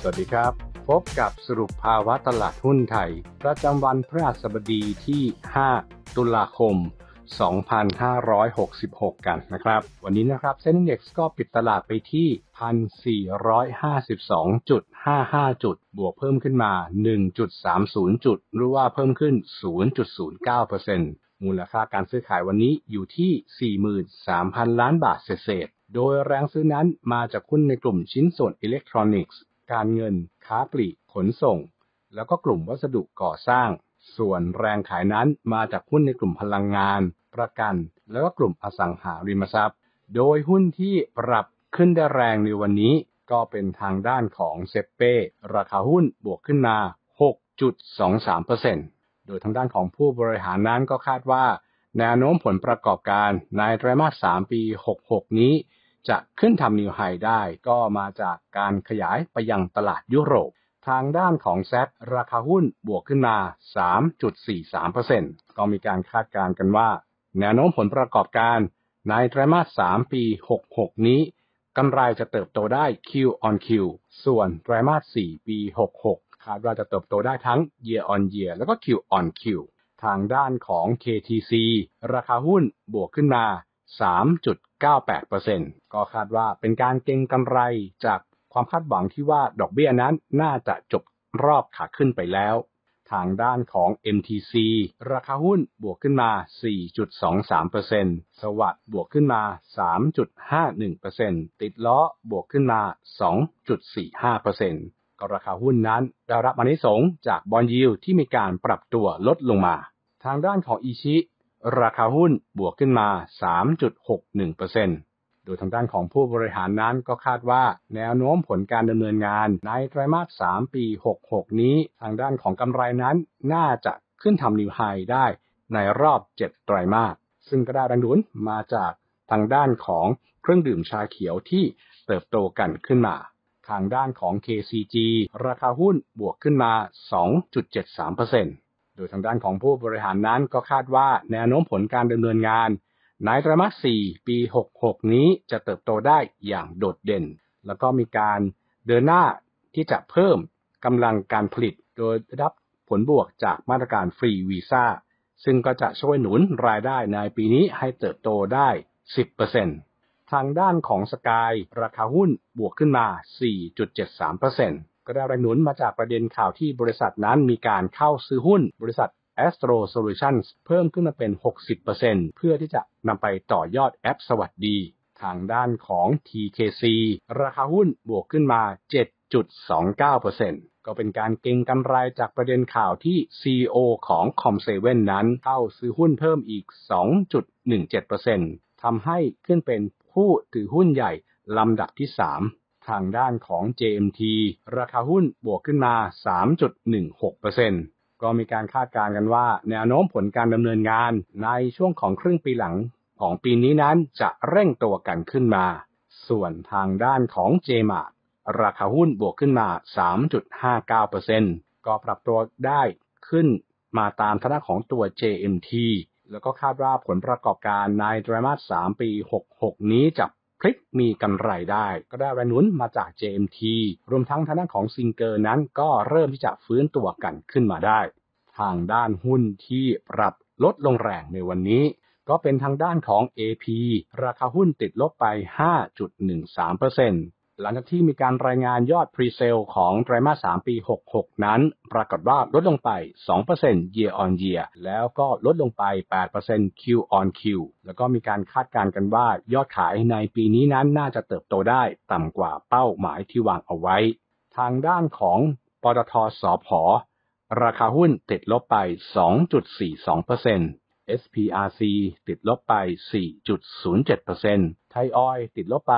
สวัสดีครับพบกับสรุปภาวะตลาดหุ้นไทยประจำวันพฤหัสบดีที่5ตุลาคม2566กันนะครับวันนี้นะครับเซ็นดี Index ก็ปิดตลาดไปที่ 1,452.55 จุดบวกเพิ่มขึ้นมา 1.30 จุดหรือว่าเพิ่มขึ้น 0.09%มูลค่าการซื้อขายวันนี้อยู่ที่ 43,000 ล้านบาทเศษโดยแรงซื้อนั้นมาจากหุ้นในกลุ่มชิ้นส่วนอิเล็กทรอนิกส์การเงินค้าปลีกขนส่งแล้วก็กลุ่มวัสดุก่อสร้างส่วนแรงขายนั้นมาจากหุ้นในกลุ่มพลังงานประกันแล้วก็กลุ่มอสังหาริมทรัพย์โดยหุ้นที่ปรับขึ้นได้แรงในวันนี้ก็เป็นทางด้านของเซเป้ราคาหุ้นบวกขึ้นมา 6.23% โดยทางด้านของผู้บริหารนั้นก็คาดว่าแนวโน้มผลประกอบการในไตรมาส3ปี66นี้จะขึ้นทำนิวไฮได้ก็มาจากการขยายไปยังตลาดยุโรปทางด้านของแซทราคาหุ้นบวกขึ้นมา 3.43% ก็มีการคาดการณ์กันว่าแนวโน้มผลประกอบการในไตรมาส3ปี66นี้กำไรจะเติบโตได้ Q on Q ส่วนไตรมาส4ปี66คาดว่าจะเติบโตได้ทั้ง Year on Year แล้วก็ Q on Q ทางด้านของ KTC ราคาหุ้นบวกขึ้นมา 3.98% ก็คาดว่าเป็นการเก็งกำไรจากความคาดหวังที่ว่าดอกเบี้ยนั้นน่าจะจบรอบขาขึ้นไปแล้วทางด้านของ MTC ราคาหุ้นบวกขึ้นมา 4.23% สวัสด์บวกขึ้นมา 3.51% ติดล้อบวกขึ้นมา 2.45% ก็ราคาหุ้นนั้นได้รับอานิสงส์จากบอนด์ยิลด์ที่มีการปรับตัวลดลงมาทางด้านของอิชิราคาหุ้นบวกขึ้นมา 3.61% โดยทางด้านของผู้บริหารนั้นก็คาดว่าแนวโน้มผลการดำเนินงานในไตรมาส3ปี66นี้ทางด้านของกำไรนั้นน่าจะขึ้นทำนิวไฮได้ในรอบ7ไตรมาสซึ่งก็ได้แรงหนุนมาจากทางด้านของเครื่องดื่มชาเขียวที่เติบโตกันขึ้นมาทางด้านของ KCG ราคาหุ้นบวกขึ้นมา 2.73%โดยทางด้านของผู้บริหารนั้นก็คาดว่าแนวโน้มผลการดำเนินงานในไตรมาส4ปี66นี้จะเติบโตได้อย่างโดดเด่นแล้วก็มีการเดินหน้าที่จะเพิ่มกำลังการผลิตโดยได้รับผลบวกจากมาตรการฟรีวีซ่าซึ่งก็จะช่วยหนุนรายได้ในปีนี้ให้เติบโตได้ 10% ทางด้านของสกายราคาหุ้นบวกขึ้นมา 4.73%ก็ได้แรงหนุนมาจากประเด็นข่าวที่บริษัทนั้นมีการเข้าซื้อหุ้นบริษัท Astro Solutions เพิ่มขึ้นมาเป็น 60% เพื่อที่จะนำไปต่อยอดแอปสวัสดีทางด้านของ TKC ราคาหุ้นบวกขึ้นมา 7.29% ก็เป็นการเก็งกำไรจากประเด็นข่าวที่ CEO ของ Com7 นั้นเข้าซื้อหุ้นเพิ่มอีก 2.17% ทำให้ขึ้นเป็นผู้ถือหุ้นใหญ่ลำดับที่ 3 ทางด้านของ JMT ราคาหุ้นบวกขึ้นมา 3.16%ก็มีการคาดการณ์กันว่าแนวโน้มผลการดำเนินงานในช่วงของครึ่งปีหลังของปีนี้นั้นจะเร่งตัวกันขึ้นมาส่วนทางด้านของ JMart ราคาหุ้นบวกขึ้นมา 3.59% ก็ปรับตัวได้ขึ้นมาตามทางของตัว JMT แล้วก็คาดว่าผลประกอบการในไตรมาส3ปี66นี้จะพลิกมีกำไรได้ก็ได้แรงหนุนมาจาก JMT รวมทั้งทางด้านของซิงเกอร์นั้นก็เริ่มที่จะฟื้นตัวกันขึ้นมาได้ทางด้านหุ้นที่ปรับลดลงแรงในวันนี้ก็เป็นทางด้านของ AP ราคาหุ้นติดลบไป 5.13% หลังจากที่มีการรายงานยอดพรีเซลของไตรมาส3ปี66นั้นปรากฏว่าลดลงไป 2% year on year แล้วก็ลดลงไป 8% Q on Q แล้วก็มีการคาดการณ์กันว่ายอดขายในปีนี้นั้นน่าจะเติบโตได้ต่ำกว่าเป้าหมายที่วางเอาไว้ทางด้านของปตท.สผ.ราคาหุ้นติดลบไป 2.42%SPRC ติดลบไป 4.07% ไทยออยล์ติดลบไป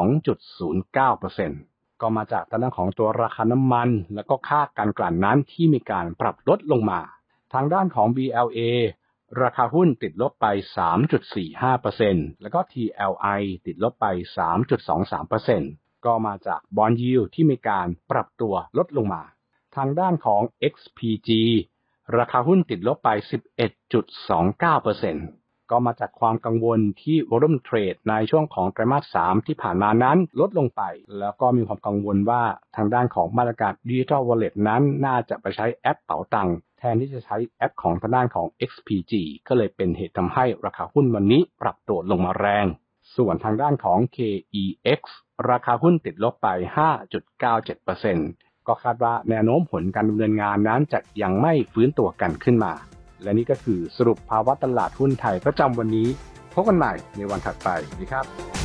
2.09% ก็มาจากทางด้านของตัวราคาน้ำมันและก็ค่าการกลั่นน้ำที่มีการปรับลดลงมาทางด้านของ BLA ราคาหุ้นติดลบไป 3.45% แล้วก็ TLI ติดลบไป 3.23% ก็มาจากบอนด์ยิลด์ที่มีการปรับตัวลดลงมาทางด้านของ XPGราคาหุ้นติดลบไป 11.29% ก็มาจากความกังวลที่วอลุ่มเทรดในช่วงของไตรมาส 3 ที่ผ่านมานั้นลดลงไปแล้วก็มีความกังวลว่าทางด้านของมาตรการ Digital Wallet นั้นน่าจะไปใช้แอปเป๋าตังค์แทนที่จะใช้แอปของทางด้านของ XPG ก็เลยเป็นเหตุทำให้ราคาหุ้นวันนี้ปรับตัวลงมาแรงส่วนทางด้านของ KEX ราคาหุ้นติดลบไป 5.97%ก็คาดว่าแนวโน้มผลการดำเนินงานนั้นจะยังไม่ฟื้นตัวกันขึ้นมาและนี่ก็คือสรุปภาวะตลาดหุ้นไทยประจำวันนี้พบกันใหม่ในวันถัดไปสวัสดีครับ